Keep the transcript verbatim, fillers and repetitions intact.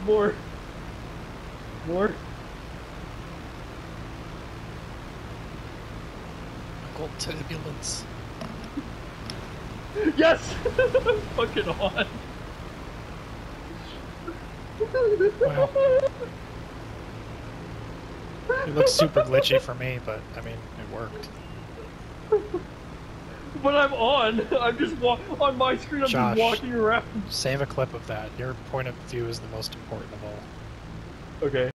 More. More. Gold turbulence. Yes! Fucking on. Wow. It looks super glitchy for me, but I mean, it worked. But I'm on. I'm just wa on my screen. I'm Josh, just walking around. Save a clip of that. Your point of view is the most important of all. Okay.